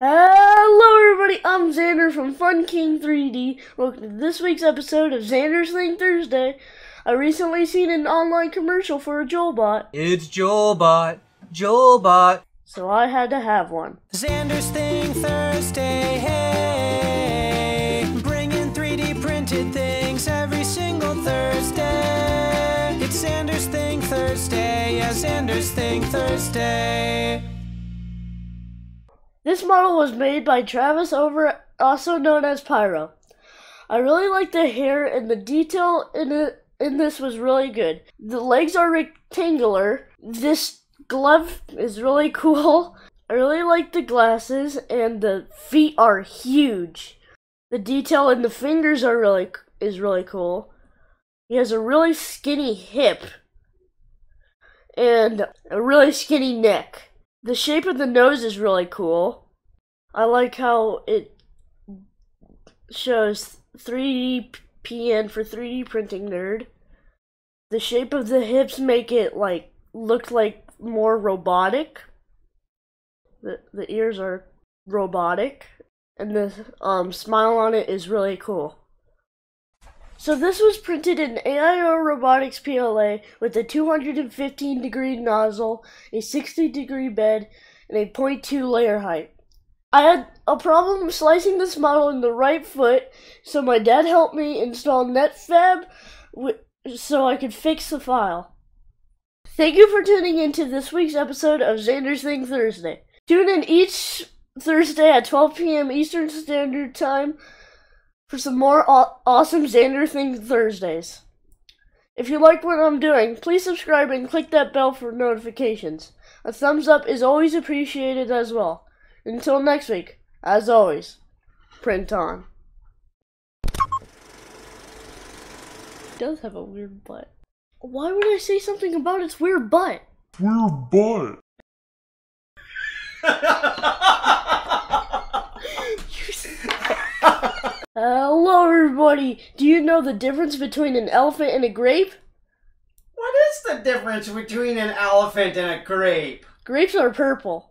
Hello everybody, I'm Xander from Fun King 3D. Welcome to this week's episode of Xander's Thing Thursday. I recently seen an online commercial for a JoelBot. It's JoelBot, JoelBot. So I had to have one. Xander's Thing Thursday, hey. Bringing 3D printed things every single Thursday. It's Xander's Thing Thursday, yeah, Xander's Thing Thursday. This model was made by Travis over, also known as Pyro. I really like the hair and the detail in this was really good. The legs are rectangular. This glove is really cool. I really like the glasses and the feet are huge. The detail in the fingers is really cool. He has a really skinny hip and a really skinny neck. The shape of the nose is really cool. I like how it shows 3D PN for 3D printing nerd. The shape of the hips make it look like more robotic. The ears are robotic, and the smile on it is really cool. So this was printed in aPyroDesign PLA with a 215-degree nozzle, a 60-degree bed, and a 0.2 layer height. I had a problem slicing this model in the right foot, so my dad helped me install NetFab so I could fix the file. Thank you for tuning in to this week's episode of Xander's Thing Thursday. Tune in each Thursday at 12 p.m. Eastern Standard Time for some more awesome Xander Thing Thursdays. If you like what I'm doing, please subscribe and click that bell for notifications. A thumbs up is always appreciated as well. Until next week, as always, print on. It does have a weird butt. Why would I say something about its weird butt? Weird butt. Hello everybody! Do you know the difference between an elephant and a grape? What is the difference between an elephant and a grape? Grapes are purple.